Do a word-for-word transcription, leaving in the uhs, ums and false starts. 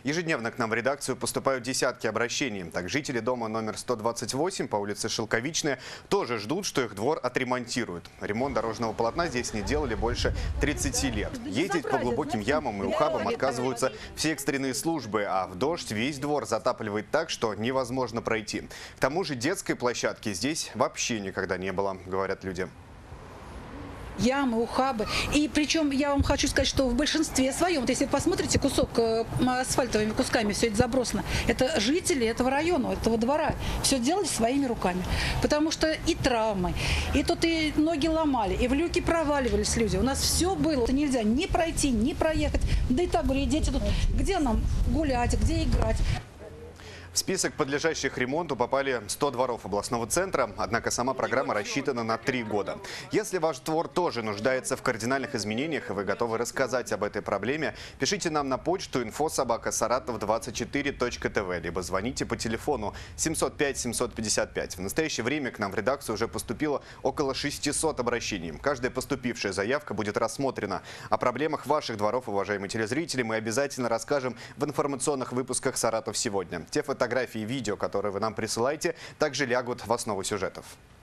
Ежедневно к нам в редакцию поступают десятки обращений. Так, жители дома номер сто двадцать восемь по улице Шелковичная тоже ждут, что их двор отремонтируют. Ремонт дорожного полотна здесь не делали больше тридцати лет. Ездить по глубоким ямам и ухабам отказываются все экстренные службы, а в дождь весь двор затапливает так, что невозможно пройти. К тому же детской площадки здесь вообще никогда не было, говорят люди. Ямы, ухабы. И причем я вам хочу сказать, что в большинстве своем, вот если вы посмотрите кусок э, асфальтовыми кусками, все это забросано, это жители этого района, этого двора. Все делали своими руками. Потому что и травмы, и тут и ноги ломали, и в люки проваливались люди. У нас все было. Нельзя ни пройти, ни проехать. Да и так, говорю, и дети тут, где нам гулять, где играть. В список подлежащих ремонту попали сто дворов областного центра, однако сама программа рассчитана на три года. Если ваш двор тоже нуждается в кардинальных изменениях и вы готовы рассказать об этой проблеме, пишите нам на почту инфо собака саратов двадцать четыре точка тв, либо звоните по телефону семьсот пять семьсот пятьдесят пять. В настоящее время к нам в редакцию уже поступило около шестисот обращений. Каждая поступившая заявка будет рассмотрена. О проблемах ваших дворов, уважаемые телезрители, мы обязательно расскажем в информационных выпусках «Саратов сегодня». Те фотографии и видео, которые вы нам присылаете, также лягут в основу сюжетов.